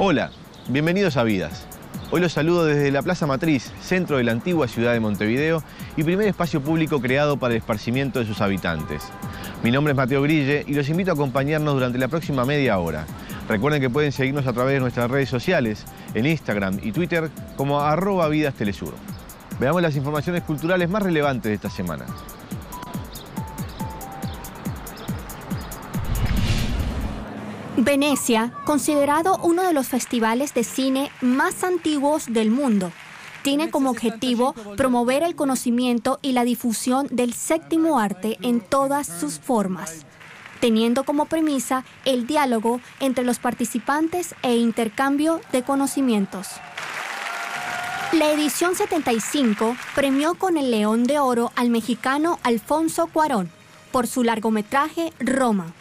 Hola, bienvenidos a Vidas. Hoy los saludo desde la Plaza Matriz, centro de la antigua ciudad de Montevideo y primer espacio público creado para el esparcimiento de sus habitantes. Mi nombre es Mateo Grille y los invito a acompañarnos durante la próxima media hora. Recuerden que pueden seguirnos a través de nuestras redes sociales, en Instagram y Twitter como @VidasTelesur. Veamos las informaciones culturales más relevantes de esta semana. Venecia, considerado uno de los festivales de cine más antiguos del mundo, tiene como objetivo promover el conocimiento y la difusión del séptimo arte en todas sus formas, teniendo como premisa el diálogo entre los participantes e intercambio de conocimientos. La edición 75 premió con el León de Oro al mexicano Alfonso Cuarón por su largometraje Roma.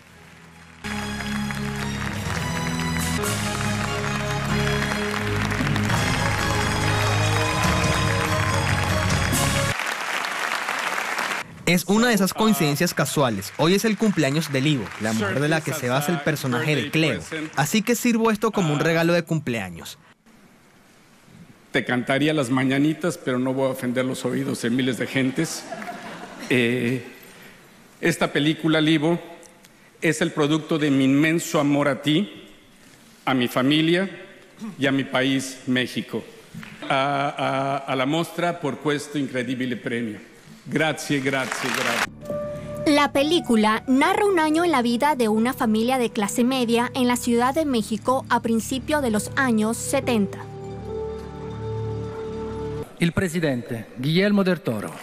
Es una de esas coincidencias casuales. Hoy es el cumpleaños de Livo, la mujer de la que se basa el personaje de Cleo. Así que sirvo esto como un regalo de cumpleaños. Te cantaría las mañanitas, pero no voy a ofender los oídos de miles de gentes. Esta película, Livo, es el producto de mi inmenso amor a ti, a mi familia y a mi país, México. A la mostra por questo incredibile premio. Grazie. La película narra un año en la vida de una familia de clase media en la Ciudad de México a principios de los años 70. El presidente Guillermo del Toro.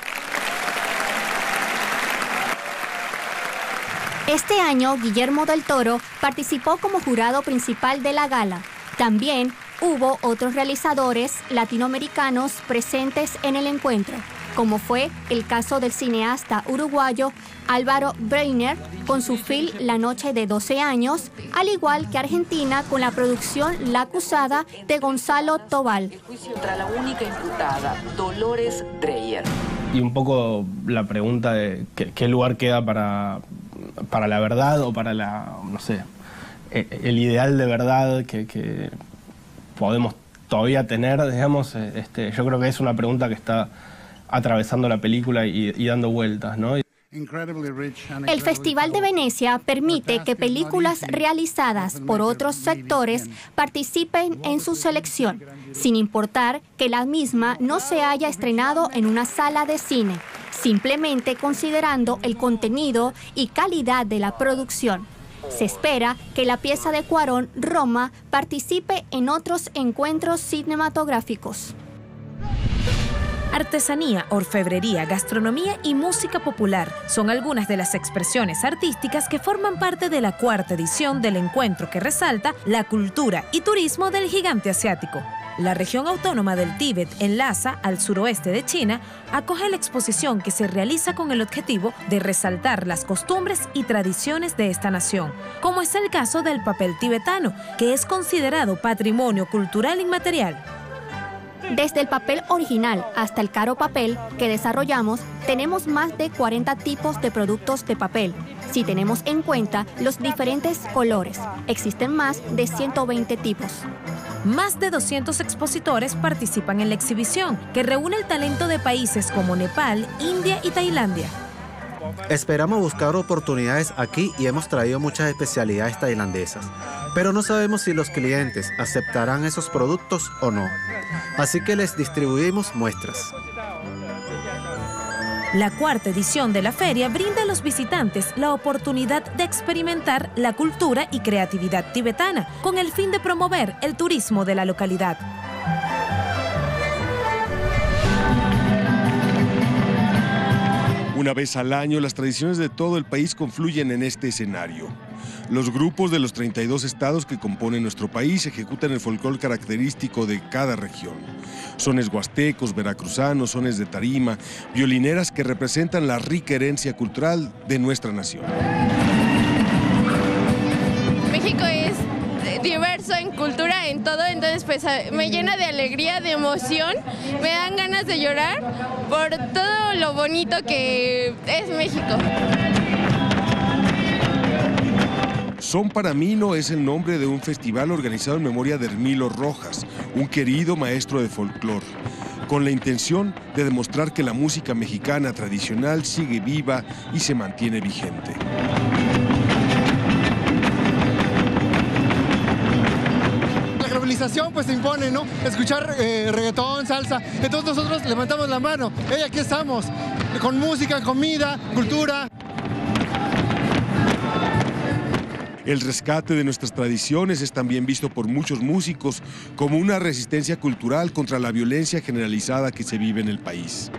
Este año, Guillermo del Toro participó como jurado principal de la gala. También hubo otros realizadores latinoamericanos presentes en el encuentro, como fue el caso del cineasta uruguayo Álvaro Breiner con su film La noche de 12 años, al igual que Argentina con la producción La acusada de Gonzalo Tobal. El juicio contra la única imputada, Dolores Dreyer. Y un poco la pregunta de qué lugar queda para la verdad o para el ideal de verdad que podemos todavía tener, digamos. Yo creo que es una pregunta que está atravesando la película y dando vueltas, ¿no? El Festival de Venecia permite que películas realizadas por otros sectores participen en su selección, sin importar que la misma no se haya estrenado en una sala de cine, simplemente considerando el contenido y calidad de la producción. Se espera que la pieza de Cuarón, Roma, participe en otros encuentros cinematográficos. Artesanía, orfebrería, gastronomía y música popular son algunas de las expresiones artísticas que forman parte de la cuarta edición del encuentro que resalta la cultura y turismo del gigante asiático. La región autónoma del Tíbet, en Lhasa, al suroeste de China, acoge la exposición que se realiza con el objetivo de resaltar las costumbres y tradiciones de esta nación, como es el caso del papel tibetano, que es considerado patrimonio cultural inmaterial. Desde el papel original hasta el caro papel que desarrollamos, tenemos más de 40 tipos de productos de papel. Si tenemos en cuenta los diferentes colores, existen más de 120 tipos. Más de 200 expositores participan en la exhibición, que reúne el talento de países como Nepal, India y Tailandia. Esperamos buscar oportunidades aquí y hemos traído muchas especialidades tailandesas, pero no sabemos si los clientes aceptarán esos productos o no. Así que les distribuimos muestras. La cuarta edición de la feria brinda a los visitantes la oportunidad de experimentar la cultura y creatividad tibetana, con el fin de promover el turismo de la localidad. Una vez al año, las tradiciones de todo el país confluyen en este escenario. Los grupos de los 32 estados que componen nuestro país ejecutan el folclore característico de cada región. Sones huastecos, veracruzanos, sones de tarima, violineras que representan la rica herencia cultural de nuestra nación. México es diverso en cultura, en todo, entonces pues me llena de alegría, de emoción, me dan ganas de llorar por todo lo bonito que es México. Son para mí no es el nombre de un festival organizado en memoria de Hermilo Rojas, un querido maestro de folclore, con la intención de demostrar que la música mexicana tradicional sigue viva y se mantiene vigente. La globalización pues se impone, ¿no? Escuchar reggaetón, salsa, entonces nosotros levantamos la mano, hey, aquí estamos, con música, comida, cultura. El rescate de nuestras tradiciones es también visto por muchos músicos como una resistencia cultural contra la violencia generalizada que se vive en el país.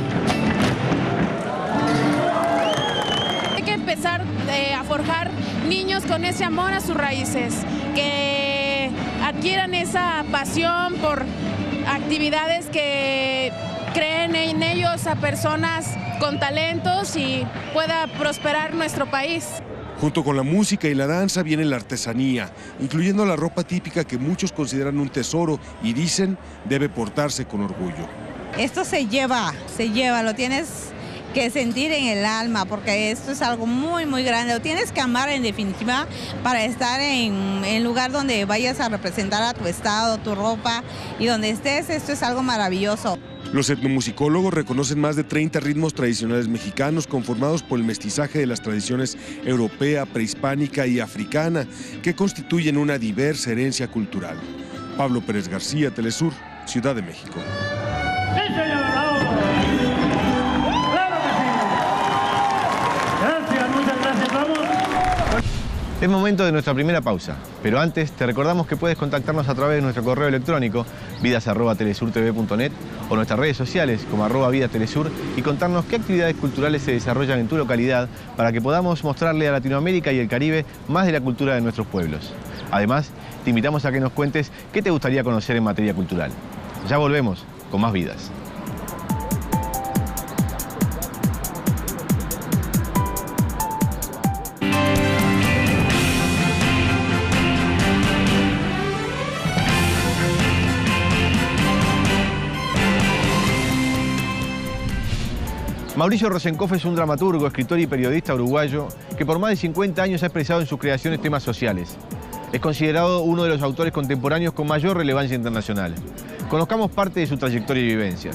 Hay que empezar a forjar niños con ese amor a sus raíces, que adquieran esa pasión por actividades que creen en ellos a personas con talentos y pueda prosperar nuestro país. Junto con la música y la danza viene la artesanía, incluyendo la ropa típica que muchos consideran un tesoro y dicen debe portarse con orgullo. Esto se lleva, lo tienes que sentir en el alma, porque esto es algo muy, muy grande. Lo tienes que amar en definitiva para estar en el lugar donde vayas a representar a tu estado, tu ropa y donde estés, esto es algo maravilloso. Los etnomusicólogos reconocen más de 30 ritmos tradicionales mexicanos conformados por el mestizaje de las tradiciones europea, prehispánica y africana que constituyen una diversa herencia cultural. Pablo Pérez García, Telesur, Ciudad de México. Gracias, muchas gracias. Vamos. Es momento de nuestra primera pausa, pero antes te recordamos que puedes contactarnos a través de nuestro correo electrónico vidas@telesurtv.net o nuestras redes sociales como @vidatelesur y contarnos qué actividades culturales se desarrollan en tu localidad para que podamos mostrarle a Latinoamérica y el Caribe más de la cultura de nuestros pueblos. Además, te invitamos a que nos cuentes qué te gustaría conocer en materia cultural. Ya volvemos con más Vidas. Mauricio Rosenkopf es un dramaturgo, escritor y periodista uruguayo que por más de 50 años ha expresado en sus creaciones temas sociales. Es considerado uno de los autores contemporáneos con mayor relevancia internacional. Conozcamos parte de su trayectoria y vivencias.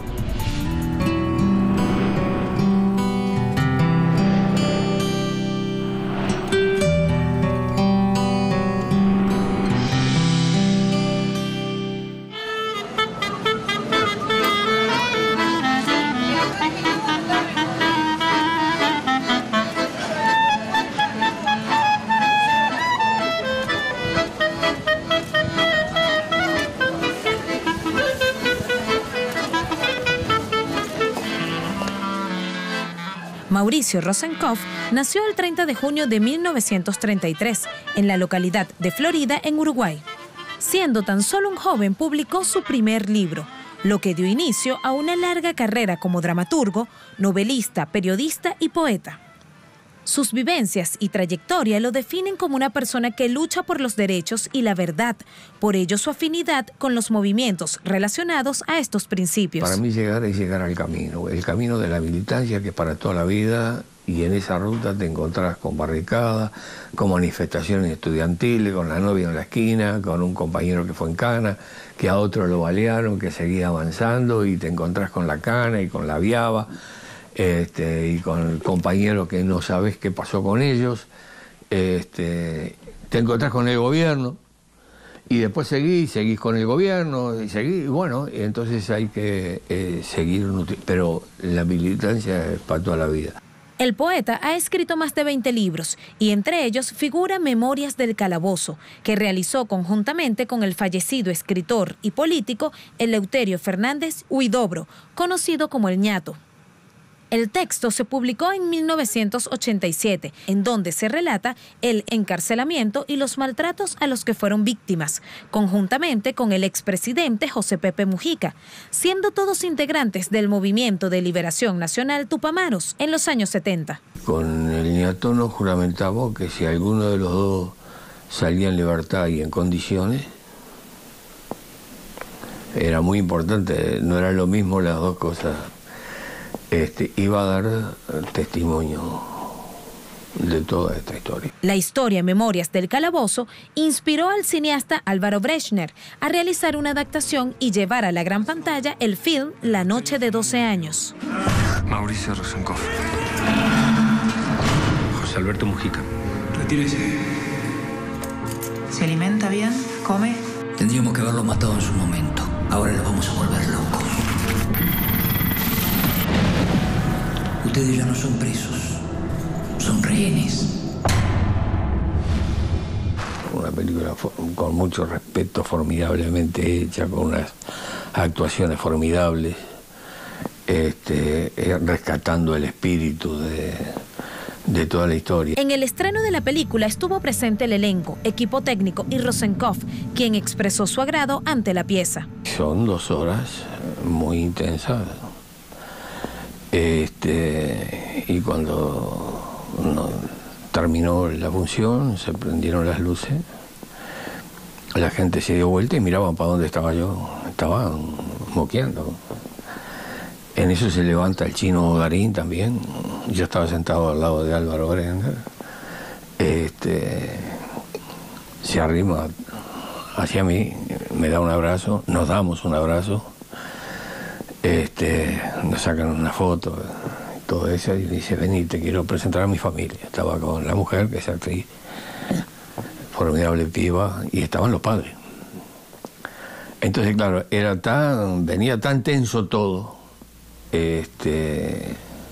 Mauricio Rosenkopf nació el 30 de junio de 1933 en la localidad de Florida, en Uruguay. Siendo tan solo un joven, publicó su primer libro, lo que dio inicio a una larga carrera como dramaturgo, novelista, periodista y poeta. Sus vivencias y trayectoria lo definen como una persona que lucha por los derechos y la verdad, por ello su afinidad con los movimientos relacionados a estos principios. Para mí llegar es llegar al camino, el camino de la militancia que es para toda la vida, y en esa ruta te encontrás con barricadas, con manifestaciones estudiantiles, con la novia en la esquina, con un compañero que fue en cana, que a otro lo balearon, que seguía avanzando y te encontrás con la cana y con la viaba. Y con compañeros que no sabes qué pasó con ellos, te encontrás con el gobierno y después seguís con el gobierno y seguís, bueno, entonces hay que seguir, pero la militancia es para toda la vida. El poeta ha escrito más de 20 libros y entre ellos figura Memorias del Calabozo, que realizó conjuntamente con el fallecido escritor y político Eleuterio Fernández Huidobro, conocido como El Ñato. El texto se publicó en 1987, en donde se relata el encarcelamiento y los maltratos a los que fueron víctimas, conjuntamente con el expresidente José Pepe Mujica, siendo todos integrantes del Movimiento de Liberación Nacional Tupamaros en los años 70. Con el Ñato nos juramentamos que si alguno de los dos salía en libertad y en condiciones, era muy importante, no era lo mismo las dos cosas. Iba a dar testimonio de toda esta historia. La historia Memorias del Calabozo inspiró al cineasta Álvaro Brechner a realizar una adaptación y llevar a la gran pantalla el film La noche de 12 años. Mauricio Rosenkopf. José Alberto Mujica. Retírese. ¿Se alimenta bien? ¿Come? Tendríamos que haberlo matado en su momento. Ahora lo vamos a volver loco. Ustedes ya no son presos. Son rehenes. Una película con mucho respeto, formidablemente hecha, con unas actuaciones formidables, rescatando el espíritu de toda la historia. En el estreno de la película estuvo presente el elenco, equipo técnico y Rosenkopf, quien expresó su agrado ante la pieza. Son 2 horas muy intensas. Y cuando terminó la función, se prendieron las luces, la gente se dio vuelta y miraban para dónde estaba yo. Estaban moqueando. En eso se levanta el chino Darín también. Yo estaba sentado al lado de Álvaro Brechner. Se arrima hacia mí, me da un abrazo, nos damos un abrazo, nos sacan una foto, todo eso, y dice: vení, te quiero presentar a mi familia. Estaba con la mujer, que es actriz, formidable piba, y estaban los padres. Entonces, claro, venía tan tenso todo, que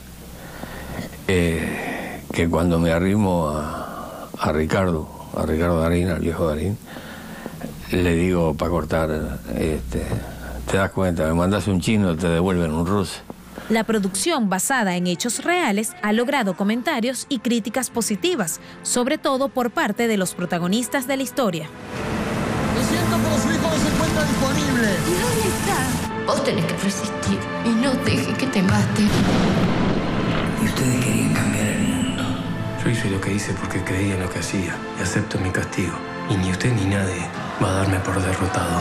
cuando me arrimo a Ricardo Darín, al viejo Darín, le digo para cortar, te das cuenta, me mandas un chino, te devuelven un ruso. La producción, basada en hechos reales, ha logrado comentarios y críticas positivas, sobre todo por parte de los protagonistas de la historia. Lo siento, pero su hijo no se encuentra disponible. ¿Y dónde está? Vos tenés que resistir y no dejes que te mate. Y ustedes querían cambiar el mundo. Yo hice lo que hice porque creía en lo que hacía y acepto mi castigo. Y ni usted ni nadie va a darme por derrotado.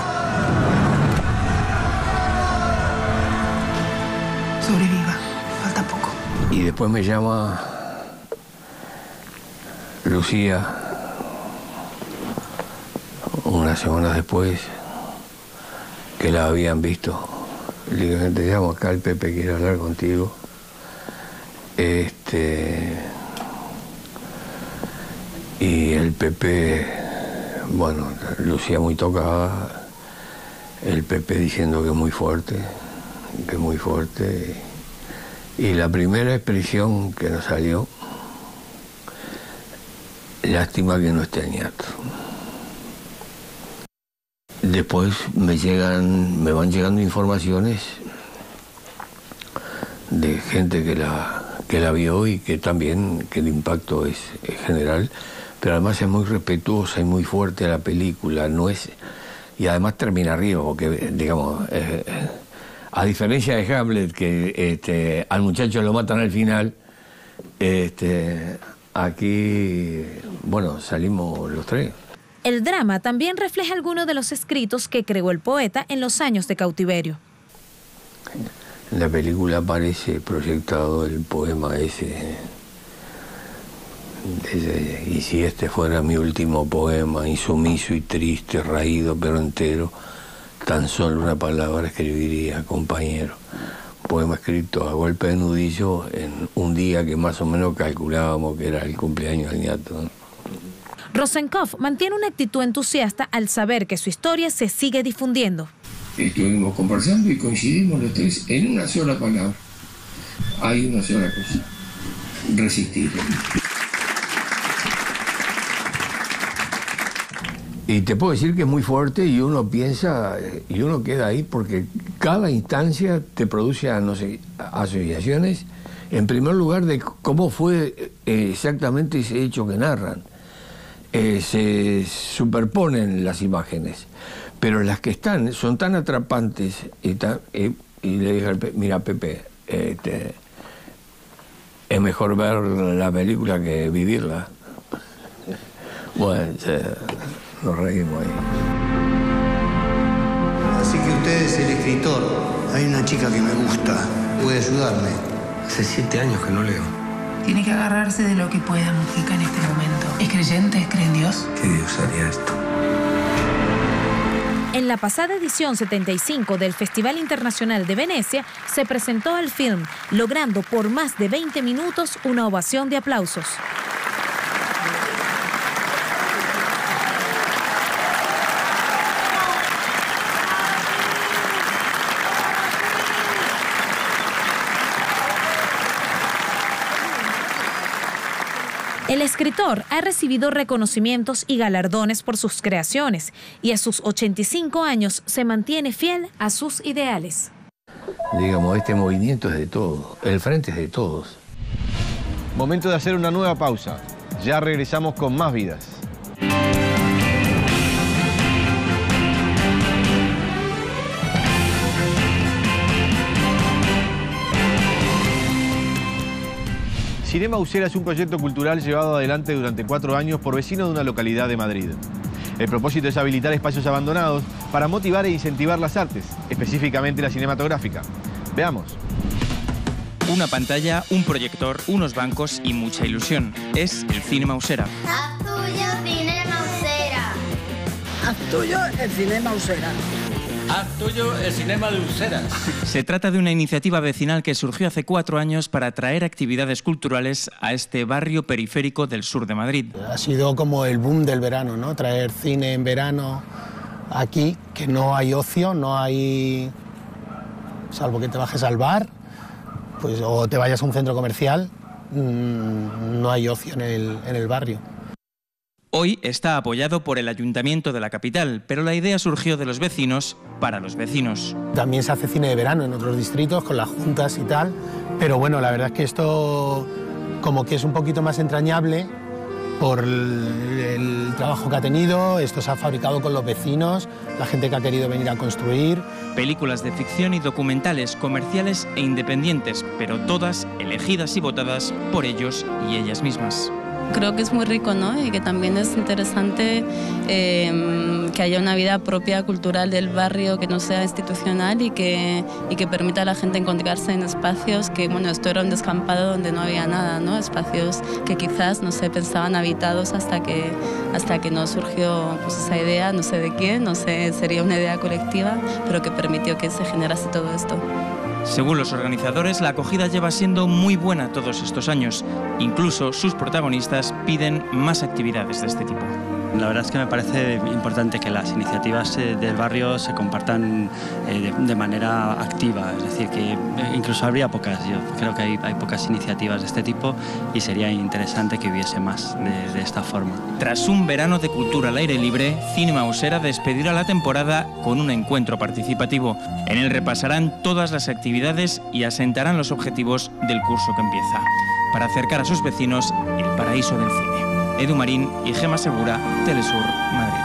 Sobreviva, falta poco. Y después me llama Lucía, unas semanas después, que la habían visto. Le digo: te llamo acá, el Pepe quiere hablar contigo. Y el Pepe, bueno, Lucía muy tocada, el Pepe diciendo que es muy fuerte, y la primera expresión que nos salió: lástima que no esté el ñato. Después me van llegando informaciones de gente que la vio y que también que el impacto es general, pero además es muy respetuosa y muy fuerte la película, y además termina arriba, porque digamos, a diferencia de Hamlet, que al muchacho lo matan al final, aquí, bueno, salimos los 3. El drama también refleja algunos de los escritos que creó el poeta en los años de cautiverio. En la película aparece proyectado el poema ese, y si este fuera mi último poema, insumiso y triste, raído pero entero, tan solo una palabra escribiría, compañero. Un poema escrito a golpe de nudillo en un día que más o menos calculábamos que era el cumpleaños del ñato, ¿no? Rosenkopf mantiene una actitud entusiasta al saber que su historia se sigue difundiendo. Estuvimos conversando y coincidimos los 3 en una sola palabra. Hay una sola cosa: resistir. Y te puedo decir que es muy fuerte, y uno piensa, y uno queda ahí, porque cada instancia te produce asociaciones, en primer lugar, de cómo fue exactamente ese hecho que narran. Se superponen las imágenes, pero las que son tan atrapantes, y le dije al Pepe: mira, Pepe, es mejor ver la película que vivirla. Bueno, nos reímos ahí. Así que usted es el escritor. Hay una chica que me gusta. ¿Puede ayudarme? Hace 7 años que no leo. Tiene que agarrarse de lo que pueda, Mujica, en este momento. ¿Es creyente? ¿Cree en Dios? ¿Qué Dios haría esto? En la pasada edición 75 del Festival Internacional de Venecia se presentó el film, logrando por más de 20 minutos una ovación de aplausos. El escritor ha recibido reconocimientos y galardones por sus creaciones y a sus 85 años se mantiene fiel a sus ideales. Digamos, este movimiento es de todos, el frente es de todos. Momento de hacer una nueva pausa. Ya regresamos con más vidas. Cinema Usera es un proyecto cultural llevado adelante durante 4 años por vecinos de una localidad de Madrid. El propósito es habilitar espacios abandonados para motivar e incentivar las artes, específicamente la cinematográfica. Veamos. Una pantalla, un proyector, unos bancos y mucha ilusión. Es el Cinema Usera. Haz tuyo Cinema Usera. Haz tuyo el Cinema Usera. Haz tuyo el cinema de Useras. Se trata de una iniciativa vecinal que surgió hace 4 años para traer actividades culturales a este barrio periférico del sur de Madrid. Ha sido como el boom del verano, ¿no? Traer cine en verano aquí, que no hay ocio, no hay... salvo que te bajes al bar, pues, o te vayas a un centro comercial, no hay ocio en el barrio. Hoy está apoyado por el Ayuntamiento de la capital, pero la idea surgió de los vecinos para los vecinos. También se hace cine de verano en otros distritos, con las juntas y tal, pero bueno, la verdad es que esto como que es un poquito más entrañable por el trabajo que ha tenido. Esto se ha fabricado con los vecinos, la gente que ha querido venir a construir. Películas de ficción y documentales, comerciales e independientes, pero todas elegidas y votadas por ellos y ellas mismas. Creo que es muy rico, ¿no? Y que también es interesante que haya una vida propia cultural del barrio que no sea institucional y que permita a la gente encontrarse en espacios que, bueno, esto era un descampado donde no había nada, ¿no? Espacios que quizás no se pensaban habitados hasta que no surgió pues, esa idea, no sé de quién, no sé, sería una idea colectiva, pero que permitió que se generase todo esto. Según los organizadores, la acogida lleva siendo muy buena todos estos años. Incluso sus protagonistas piden más actividades de este tipo. La verdad es que me parece importante que las iniciativas del barrio se compartan de manera activa, es decir, que incluso habría pocas, yo creo que hay pocas iniciativas de este tipo y sería interesante que hubiese más de esta forma. Tras un verano de cultura al aire libre, Cinema Usera despedirá la temporada con un encuentro participativo. En él repasarán todas las actividades y asentarán los objetivos del curso que empieza, para acercar a sus vecinos el paraíso del cine. Edu Marín y Gema Segura, Telesur, Madrid.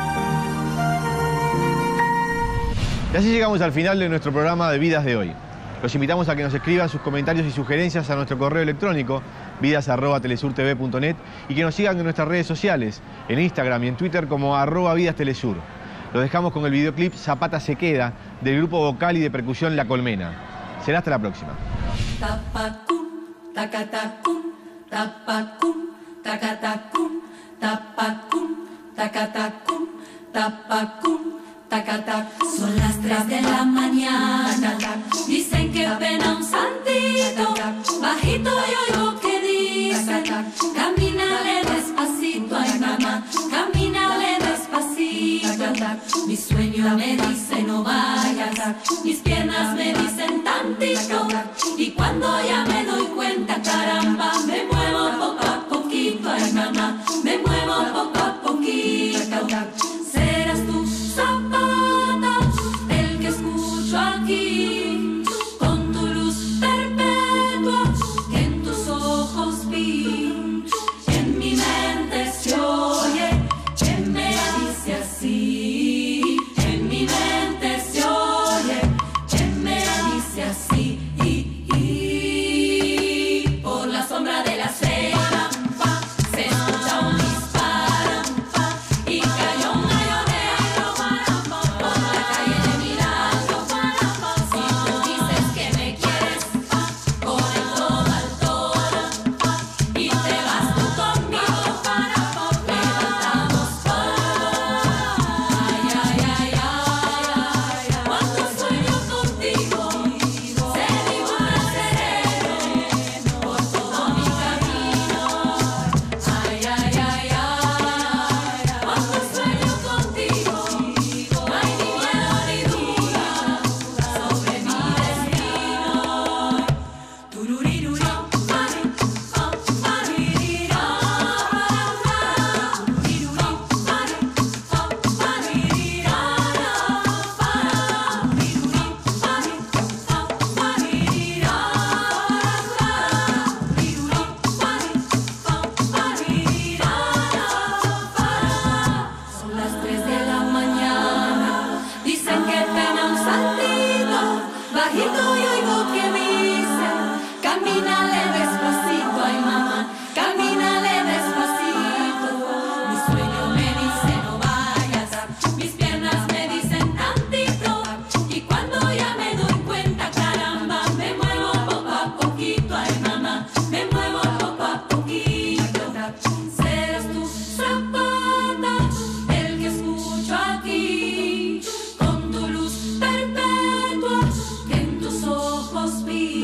Y así llegamos al final de nuestro programa de Vidas de hoy. Los invitamos a que nos escriban sus comentarios y sugerencias a nuestro correo electrónico vidas@telesurtv.net y que nos sigan en nuestras redes sociales, en Instagram y en Twitter como @vidastelesur. Los dejamos con el videoclip Zapata se queda del grupo vocal y de percusión La Colmena. Será hasta la próxima. Tapacum, tacatacum, tapacum, tacatacum, tapacum, tacatacum, tapacum, tacatacum. Son las 3 de la mañana, dicen que pena un santito, bajito yo oigo que dicen, camínale despacito, ay mamá, camínale despacito. Mi sueño me dice no vayas, mis piernas me dicen tantito, y cuando ya me doy cuenta, caramba, me muevo poco a poquito, ay mamá, me muevo poco a poquito. Serás tú, Zapata, el que escucho aquí, con tu luz perpetua que en tus ojos vi. En mi mente se oye que me dice así. En mi mente se oye que me dice suspiro.